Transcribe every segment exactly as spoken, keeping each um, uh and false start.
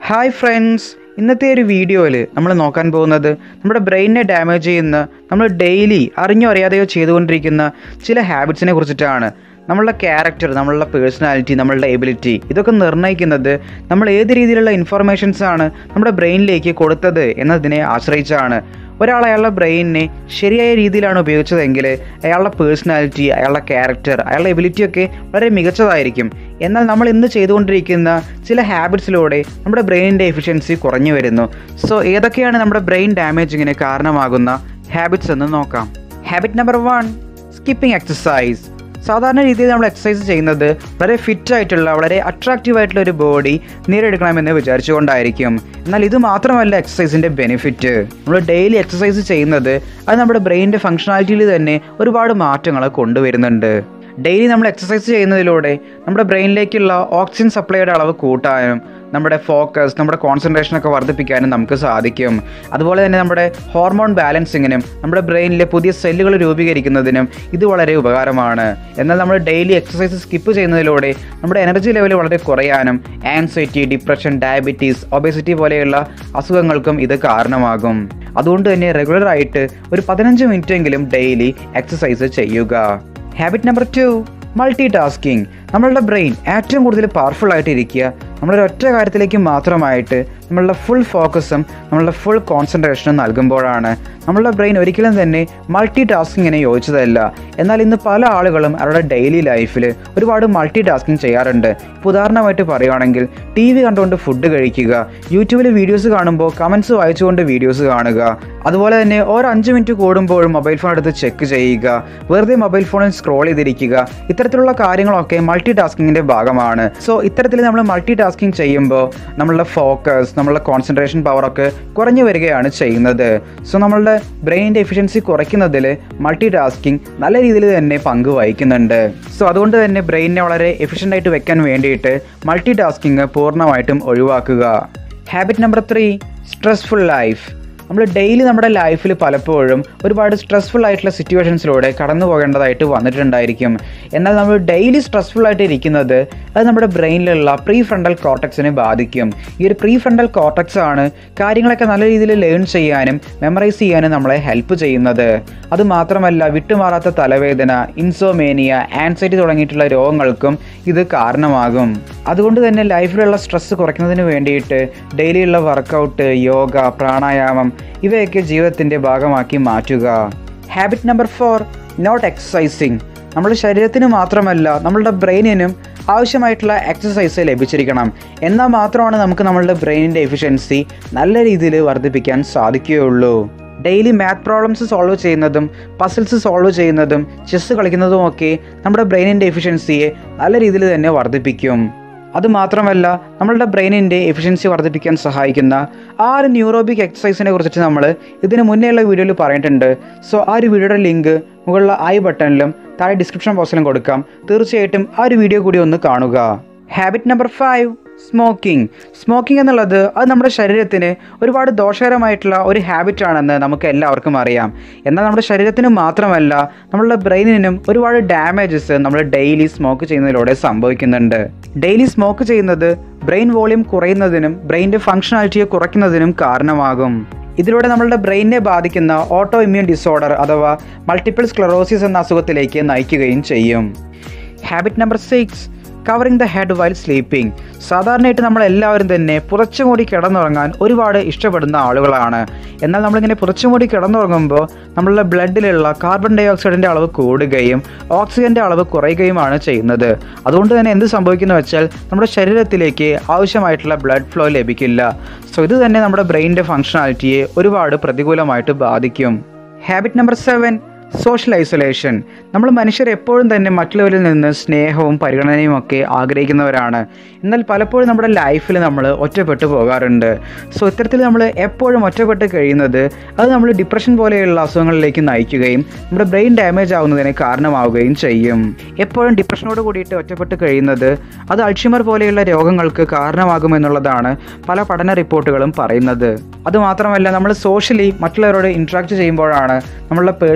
Hi friends, ഇന്നത്തെ ഒരു വീഡിയോയിൽ നമ്മൾ നോക്കാൻ പോകുന്നത് നമ്മുടെ ബ്രെയിനിനെ ഡാമേജ് ചെയ്യുന്ന നമ്മൾ ഡെയിലി അറിഞ്ഞോ അറിയാതെയോ ചെയ്തുകൊണ്ടിരിക്കുന്ന ചില ഹാബിറ്റ്സിനെ കുറിച്ചിട്ടാണ്. നമ്മളുടെ ക്യാരക്ടർ, നമ്മളുടെ പേഴ്സണാലിറ്റി, നമ്മളുടെ എബിലിറ്റി ഇതൊക്കെ നിർണ്ണയിക്കുന്നത് നമ്മൾ ഏത് രീതിയിലുള്ള ഇൻഫർമേഷൻസാണ് നമ്മുടെ ബ്രെയിനിലേക്ക് കൊടുത്തത് എന്നതിനെ ആശ്രയിച്ചാണ്. ഒരാൾ അയാളുടെ ബ്രെയിനിനെ ശരിയായ രീതിയിലാണ് ഉപയോഗിച്ചതെങ്കിൽ അയാളുടെ പേഴ്സണാലിറ്റി, അയാളുടെ ക്യാരക്ടർ, അയാളുടെ എബിലിറ്റിയൊക്കെ വളരെ മികച്ചതായിരിക്കും. എന്നാൽ നമ്മൾ ഇന്ന് ചെയ്തുകൊണ്ടിരിക്കുന്ന ചില ഹാബിറ്റ്സിലൂടെ നമ്മുടെ ബ്രെയിനിൻ്റെ എഫിഷ്യൻസി കുറഞ്ഞു വരുന്നു. സോ ഏതൊക്കെയാണ് നമ്മുടെ ബ്രെയിൻ ഡാമേജിങ്ങിന് കാരണമാകുന്ന ഹാബിറ്റ്സ് എന്ന് നോക്കാം. Habit number one, skipping exercise. സാധാരണ രീതിയിൽ നമ്മൾ എക്സസൈസ് ചെയ്യുന്നത് വളരെ ഫിറ്റായിട്ടുള്ള, വളരെ അട്രാക്റ്റീവ് ആയിട്ടുള്ള ഒരു ബോഡി നേടിയെടുക്കണമെന്ന് വിചാരിച്ചുകൊണ്ടായിരിക്കും. എന്നാൽ ഇത് മാത്രമല്ല എക്സസൈസിൻ്റെ ബെനിഫിറ്റ്. നമ്മൾ ഡെയിലി എക്സസൈസ് ചെയ്യുന്നത് അത് നമ്മുടെ ബ്രെയിനിൻ്റെ ഫങ്ഷണാലിറ്റിയിൽ തന്നെ ഒരുപാട് മാറ്റങ്ങൾ കൊണ്ടുവരുന്നുണ്ട്. ഡെയിലി നമ്മൾ എക്സസൈസ് ചെയ്യുന്നതിലൂടെ നമ്മുടെ ബ്രെയിനിലേക്കുള്ള ഓക്സിജൻ സപ്ലൈയുടെ അളവ് കൂട്ടാനും നമ്മുടെ ഫോക്കസ്, നമ്മുടെ കോൺസെൻട്രേഷനൊക്കെ വർദ്ധിപ്പിക്കാനും നമുക്ക് സാധിക്കും. അതുപോലെ തന്നെ നമ്മുടെ ഹോർമോൺ ബാലൻസിങ്ങിനും നമ്മുടെ ബ്രെയിനിലെ പുതിയ സെല്ലുകൾ രൂപീകരിക്കുന്നതിനും ഇത് വളരെ ഉപകാരമാണ്. എന്നാൽ നമ്മൾ ഡെയിലി എക്സസൈസ് സ്കിപ്പ് ചെയ്യുന്നതിലൂടെ നമ്മുടെ എനർജി ലെവൽ വളരെ കുറയാനും ആൻസൈറ്റി, ഡിപ്രഷൻ, ഡയബറ്റീസ്, ഒബേസിറ്റി പോലെയുള്ള അസുഖങ്ങൾക്കും ഇത് കാരണമാകും. അതുകൊണ്ട് തന്നെ റെഗുലറായിട്ട് ഒരു പതിനഞ്ച് മിനിറ്റെങ്കിലും ഡെയിലി എക്സസൈസ് ചെയ്യുക. Habit number two, multitasking. നമ്മളുടെ ബ്രെയിൻ ഏറ്റവും കൂടുതൽ പവർഫുൾ ആയിട്ട് ഇരിക്കുക നമ്മളൊരു ഒറ്റ കാര്യത്തിലേക്ക് മാത്രമായിട്ട് നമ്മളുടെ ഫുൾ ഫോക്കസും നമ്മളുടെ ഫുൾ കോൺസെൻട്രേഷനും നൽകുമ്പോഴാണ്. നമ്മളുടെ ബ്രെയിൻ ഒരിക്കലും തന്നെ മൾട്ടി ടാസ്കിങ്ങിനെ യോജിച്ചതല്ല. എന്നാൽ ഇന്ന് പല ആളുകളും അവരുടെ ഡെയിലി ലൈഫിൽ ഒരുപാട് മൾട്ടി ടാസ്കിങ് ചെയ്യാറുണ്ട്. ഇപ്പോൾ ഉദാഹരണമായിട്ട് പറയുകയാണെങ്കിൽ ടി വി കണ്ടുകൊണ്ട് ഫുഡ് കഴിക്കുക, യൂട്യൂബിൽ വീഡിയോസ് കാണുമ്പോൾ കമൻസ് വായിച്ചുകൊണ്ട് വീഡിയോസ് കാണുക, അതുപോലെ തന്നെ ഓരോ അഞ്ച് മിനിറ്റ് കൂടുമ്പോഴും മൊബൈൽ ഫോൺ എടുത്ത് ചെക്ക് ചെയ്യുക, വെറുതെ മൊബൈൽ ഫോണിൽ സ്ക്രോൾ ചെയ്തിരിക്കുക. ഇത്തരത്തിലുള്ള കാര്യങ്ങളൊക്കെ മൾട്ടി ടാസ്കിങ്ങിൻ്റെ ഭാഗമാണ്. സോ ഇത്തരത്തിൽ നമ്മൾ മൾട്ടി ടാസ്കിങ് ചെയ്യുമ്പോൾ നമ്മളുടെ ഫോക്കസ്, നമ്മളുടെ കോൺസെൻട്രേഷൻ പവറൊക്കെ കുറഞ്ഞു വരികയാണ് ചെയ്യുന്നത്. സോ നമ്മളുടെ ബ്രെയിനിൻ്റെ എഫിഷ്യൻസി കുറയ്ക്കുന്നതിൽ മൾട്ടി ടാസ്കിങ് നല്ല രീതിയിൽ തന്നെ പങ്ക് വഹിക്കുന്നുണ്ട്. സോ അതുകൊണ്ട് തന്നെ ബ്രെയിനിനെ വളരെ എഫിഷ്യൻ്റ് ആയിട്ട് വെക്കാൻ വേണ്ടിയിട്ട് മൾട്ടി ടാസ്കിങ് പൂർണ്ണമായിട്ടും ഒഴിവാക്കുക. Habit number three, stressful life. നമ്മൾ ഡെയിലി നമ്മുടെ ലൈഫിൽ പലപ്പോഴും ഒരുപാട് സ്ട്രെസ്ഫുൾ ആയിട്ടുള്ള സിറ്റുവേഷൻസിലൂടെ കടന്നു പോകേണ്ടതായിട്ട് വന്നിട്ടുണ്ടായിരിക്കും. എന്നാൽ നമ്മൾ ഡെയിലി സ്ട്രെസ്ഫുൾ ആയിട്ട് ഇരിക്കുന്നത് അത് നമ്മുടെ ബ്രെയിനിലുള്ള പ്രീ ഫ്രണ്ടൽ കോർട്ടക്സിനെ ബാധിക്കും. ഈ ഒരു പ്രീ ഫ്രണ്ടൽ കോർട്ടക്സ് ആണ് കാര്യങ്ങളൊക്കെ നല്ല രീതിയിൽ ലേൺ ചെയ്യാനും മെമ്മറൈസ് ചെയ്യാനും നമ്മളെ ഹെൽപ്പ് ചെയ്യുന്നത്. അതുമാത്രമല്ല, വിട്ടുമാറാത്ത തലവേദന, ഇൻസോമേനിയ, ആൻസൈറ്റി തുടങ്ങിയിട്ടുള്ള രോഗങ്ങൾക്കും ഇത് കാരണമാകും. അതുകൊണ്ട് തന്നെ ലൈഫിലുള്ള സ്ട്രെസ്സ് കുറയ്ക്കുന്നതിന് വേണ്ടിയിട്ട് ഡെയിലിയുള്ള വർക്കൗട്ട്, യോഗ, പ്രാണായാമം ഇവയൊക്കെ ജീവിതത്തിൻ്റെ ഭാഗമാക്കി മാറ്റുക. Habit number four, not exercising. നമ്മുടെ ശരീരത്തിന് മാത്രമല്ല നമ്മളുടെ ബ്രെയിനിനും ആവശ്യമായിട്ടുള്ള എക്സസൈസ് ലഭിച്ചിരിക്കണം. എന്നാൽ മാത്രമാണ് നമുക്ക് നമ്മളുടെ ബ്രെയിനിൻ്റെ എഫിഷ്യൻസി നല്ല രീതിയിൽ വർദ്ധിപ്പിക്കാൻ സാധിക്കുകയുള്ളൂ. ഡെയിലി മാത്ത് പ്രോബ്ലംസ് സോൾവ് ചെയ്യുന്നതും പസിൽസ് സോൾവ് ചെയ്യുന്നതും ചെസ്സ് കളിക്കുന്നതുമൊക്കെ നമ്മുടെ ബ്രെയിനിൻ്റെ എഫിഷ്യൻസിയെ നല്ല രീതിയിൽ തന്നെ വർദ്ധിപ്പിക്കും. അതുമാത്രമല്ല, നമ്മളുടെ ബ്രെയിനിൻ്റെ എഫിഷ്യൻസി വർദ്ധിപ്പിക്കാൻ സഹായിക്കുന്ന ആ ഒരു ന്യൂറോബിക് എക്സസൈസിനെ കുറിച്ചിട്ട് നമ്മൾ ഇതിന് മുന്നേയുള്ള വീഡിയോയിൽ പറഞ്ഞിട്ടുണ്ട്. സോ ആ ഒരു വീഡിയോയുടെ ലിങ്ക് മുകളിലുള്ള ഐ ബട്ടണിലും താഴെ ഡിസ്ക്രിപ്ഷൻ ബോക്സിലും കൊടുക്കാം. തീർച്ചയായിട്ടും ആ ഒരു വീഡിയോ കൂടി ഒന്ന് കാണുക. Habit number five, smoking. Smoking എന്നുള്ളത് അത് നമ്മുടെ ശരീരത്തിന് ഒരുപാട് ദോഷകരമായിട്ടുള്ള ഒരു ഹാബിറ്റാണെന്ന് നമുക്ക് എല്ലാവർക്കും അറിയാം. എന്നാൽ നമ്മുടെ ശരീരത്തിന് മാത്രമല്ല നമ്മളുടെ ബ്രെയിനിനും ഒരുപാട് ഡാമേജസ് നമ്മൾ ഡെയിലി സ്മോക്ക് ചെയ്യുന്നതിലൂടെ സംഭവിക്കുന്നുണ്ട്. ഡെയിലി സ്മോക്ക് ചെയ്യുന്നത് ബ്രെയിൻ വോളിയം കുറയുന്നതിനും ബ്രെയിനിൻ്റെ ഫങ്ഷണാലിറ്റിയെ കുറയ്ക്കുന്നതിനും കാരണമാകും. ഇതിലൂടെ നമ്മളുടെ ബ്രെയിനിനെ ബാധിക്കുന്ന ഓട്ടോ ഇമ്മ്യൂൺ ഡിസോർഡർ അഥവാ മൾട്ടിപ്പിൾ സ്ക്ലറോസിസ് എന്ന അസുഖത്തിലേക്ക് നയിക്കുകയും ചെയ്യും. Habit number six, covering the head while sleeping. സാധാരണയായിട്ട് നമ്മളെല്ലാവരും തന്നെ പുറച്ചുമൂടി കിടന്നുറങ്ങാൻ ഒരുപാട് ഇഷ്ടപ്പെടുന്ന ആളുകളാണ്. എന്നാൽ നമ്മളിങ്ങനെ പുറച്ചുമൂടി കിടന്നുറങ്ങുമ്പോൾ നമ്മളുടെ ബ്ലഡിലുള്ള കാർബൺ ഡൈ ഓക്സൈഡിൻ്റെ അളവ് കൂടുകയും ഓക്സിജൻ്റെ അളവ് കുറയുകയുമാണ് ചെയ്യുന്നത്. അതുകൊണ്ട് തന്നെ എന്ത് സംഭവിക്കുന്നു വെച്ചാൽ നമ്മുടെ ശരീരത്തിലേക്ക് ആവശ്യമായിട്ടുള്ള ബ്ലഡ് ഫ്ലോ ലഭിക്കില്ല. സോ ഇത് തന്നെ നമ്മുടെ ബ്രെയിനിൻ്റെ ഫങ്ഷണാലിറ്റിയെ ഒരുപാട് പ്രതികൂലമായിട്ട് ബാധിക്കും. Habit number seven, social isolation. നമ്മൾ മനുഷ്യർ എപ്പോഴും തന്നെ മറ്റുള്ളവരിൽ നിന്ന് സ്നേഹവും പരിഗണനയും ഒക്കെ ആഗ്രഹിക്കുന്നവരാണ്. എന്നാൽ പലപ്പോഴും നമ്മുടെ ലൈഫിൽ നമ്മൾ ഒറ്റപ്പെട്ടു പോകാറുണ്ട്. സോ ഇത്തരത്തിൽ നമ്മൾ എപ്പോഴും ഒറ്റപ്പെട്ട് കഴിയുന്നത് അത് നമ്മൾ ഡിപ്രഷൻ പോലെയുള്ള അസുഖങ്ങളിലേക്ക് നയിക്കുകയും നമ്മുടെ ബ്രെയിൻ ഡാമേജ് ആവുന്നതിന് കാരണമാവുകയും ചെയ്യും. എപ്പോഴും ഡിപ്രഷനോട് കൂടിയിട്ട് ഒറ്റപ്പെട്ട് കഴിയുന്നത് അത് അൾഷിമർ പോലെയുള്ള രോഗങ്ങൾക്ക് കാരണമാകുമെന്നുള്ളതാണ് പല പഠന റിപ്പോർട്ടുകളും പറയുന്നത്. അതുമാത്രമല്ല, നമ്മൾ സോഷ്യലി മറ്റുള്ളവരോട് ഇൻട്രാക്ട് ചെയ്യുമ്പോഴാണ് നമ്മളുടെ പേഴ്സണാലിറ്റി,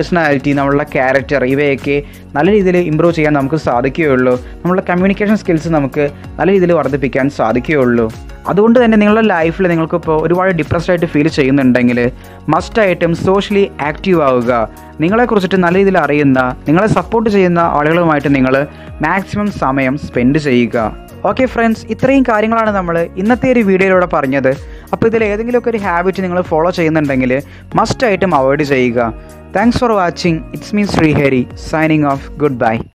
പേഴ്സണാലിറ്റി, നമ്മളുടെ ക്യാരക്ടർ ഇവയൊക്കെ നല്ല രീതിയിൽ ഇമ്പ്രൂവ് ചെയ്യാൻ നമുക്ക് സാധിക്കുകയുള്ളൂ. നമ്മളുടെ കമ്മ്യൂണിക്കേഷൻ സ്കിൽസ് നമുക്ക് നല്ല രീതിയിൽ വർദ്ധിപ്പിക്കാൻ സാധിക്കുകയുള്ളൂ. അതുകൊണ്ട് തന്നെ നിങ്ങളുടെ ലൈഫിൽ നിങ്ങൾക്കിപ്പോൾ ഒരുപാട് ഡിപ്രസ്ഡ് ആയിട്ട് ഫീൽ ചെയ്യുന്നുണ്ടെങ്കിൽ മസ്റ്റായിട്ടും സോഷ്യലി ആക്റ്റീവ് ആവുക. നിങ്ങളെക്കുറിച്ചിട്ട് നല്ല രീതിയിൽ അറിയുന്ന, നിങ്ങളെ സപ്പോർട്ട് ചെയ്യുന്ന ആളുകളുമായിട്ട് നിങ്ങൾ മാക്സിമം സമയം സ്പെൻഡ് ചെയ്യുക. ഓക്കെ ഫ്രണ്ട്സ്, ഇത്രയും കാര്യങ്ങളാണ് നമ്മൾ ഇന്നത്തെ ഒരു വീഡിയോയിലൂടെ പറഞ്ഞത്. അപ്പോൾ ഇതിൽ ഏതെങ്കിലുമൊക്കെ ഒരു ഹാബിറ്റ് നിങ്ങൾ ഫോളോ ചെയ്യുന്നുണ്ടെങ്കിൽ മസ്റ്റായിട്ടും അവോയ്ഡ് ചെയ്യുക. Thanks for watching. It's me Srihari signing off. Good by.